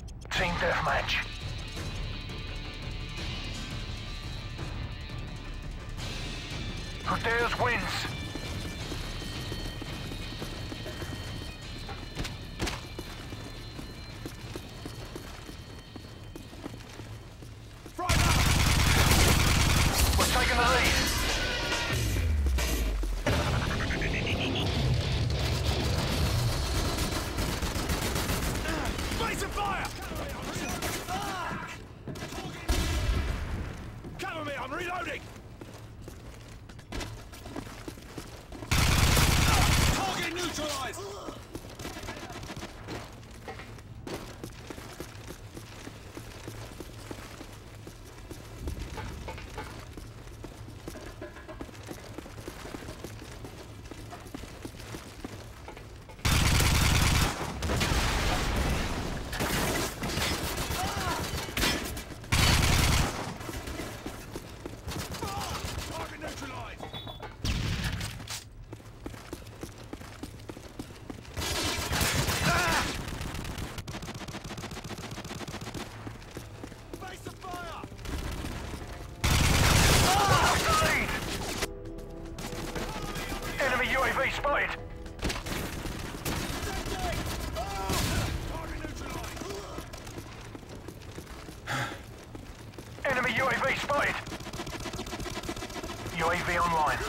Team Deathmatch. Who dares wins. We're taking the lead. Face of fire! Cover me, I'm reloading! Target neutralized! UAV spotted. Enemy UAV spotted. UAV online.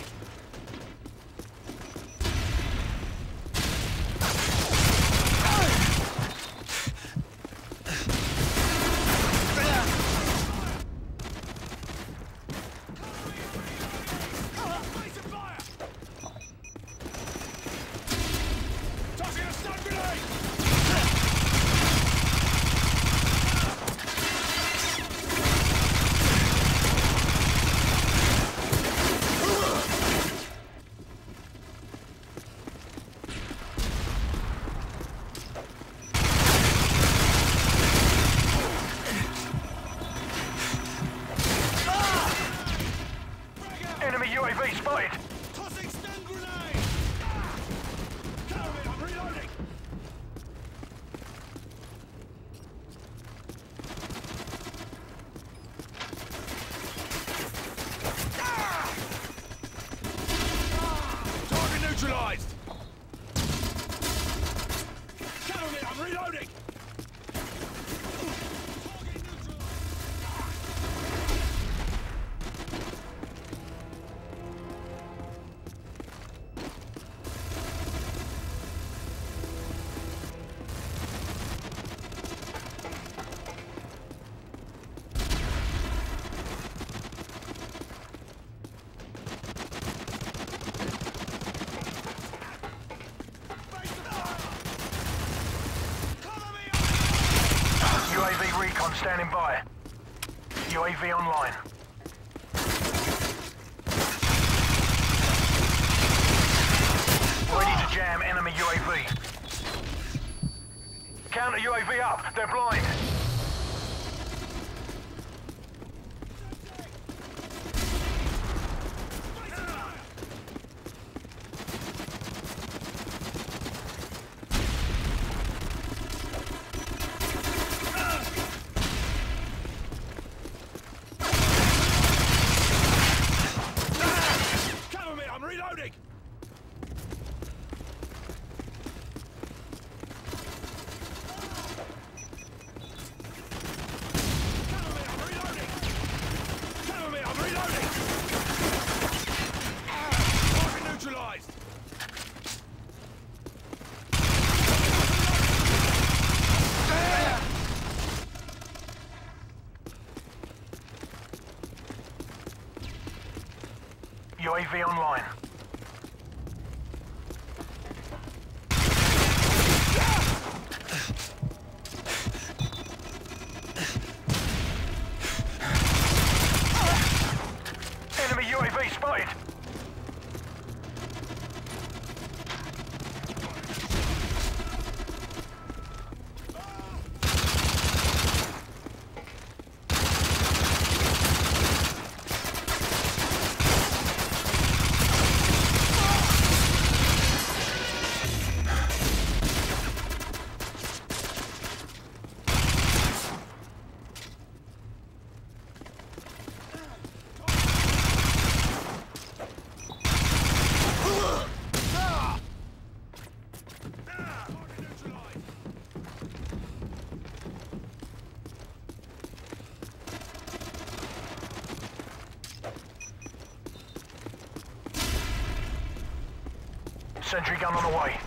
Enemy UAV spotted. Tossing stun grenade! Cover me, I'm reloading! Target neutralized! Cover me, I'm reloading! Target neutralized! UAV recon standing by. UAV online. Ready to jam enemy UAV. Counter UAV up. They're blind. I'm reloading! Cover me, I'm reloading! Cover me, I'm reloading! Target neutralized! UAV online. Enemy UAV spotted. Sentry gun on the way.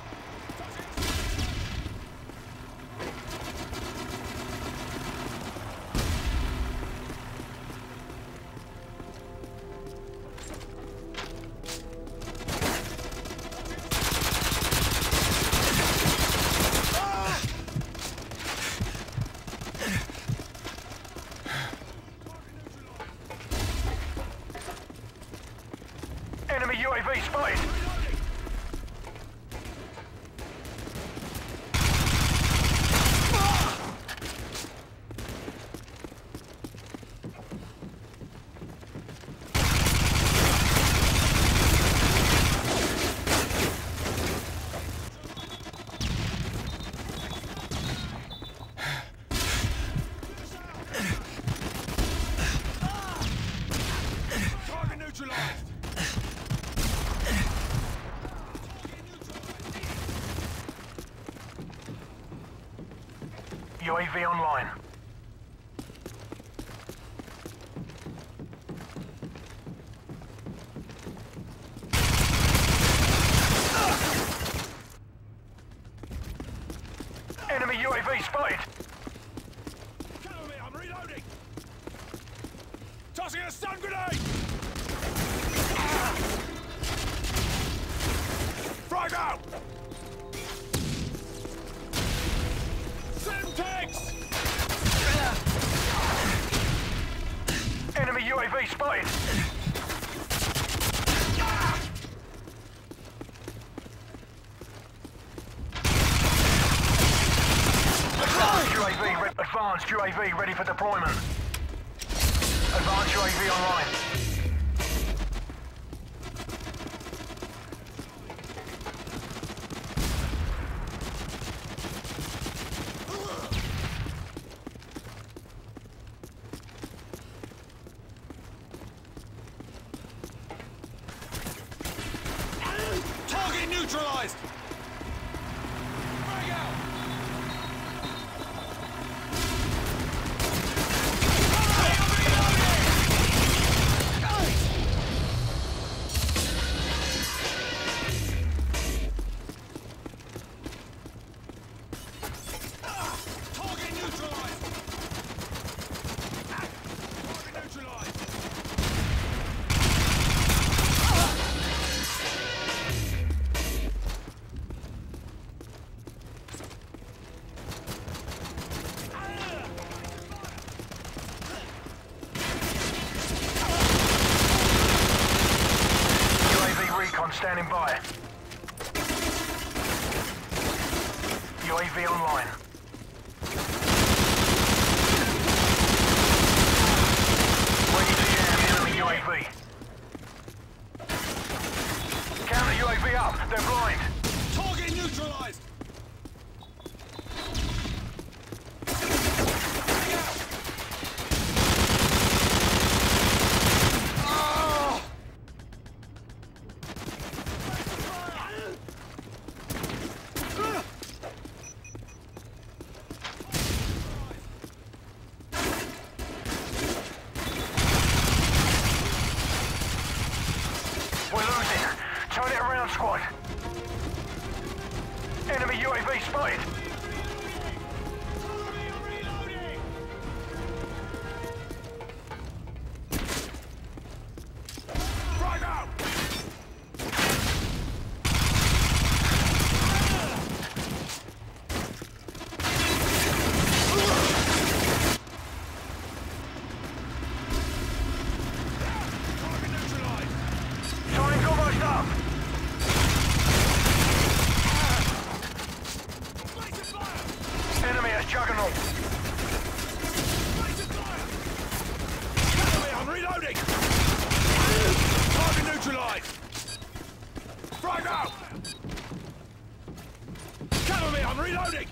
Enemy UAV spotted. Target neutralized. UAV online. Enemy UAV spotted. Cover me, I'm reloading. Tossing a stun grenade. Frag out. Semtex. Enemy UAV spotted. Advanced UAV ready for deployment. Advanced UAV online. Target neutralized. Frag out. Target neutralized. Target neutralized. UAV recon standing by. UAV online. Ready to jam enemy UAV. Counter UAV up. They're blind. Target neutralized. We're losing. Turn it around, squad. Enemy UAV spotted. Cover me, I'm reloading. Frag out. Target neutralized. Time's almost up. Place of fire. Enemy has juggernaut. Place of fire. Cover me, I'm reloading. Target neutralized. Frag out. Cover me, I'm reloading.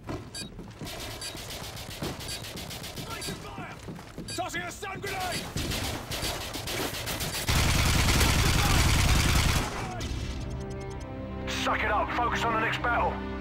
Place of fire. Tossing a stun grenade. Suck it up. Focus on the next battle.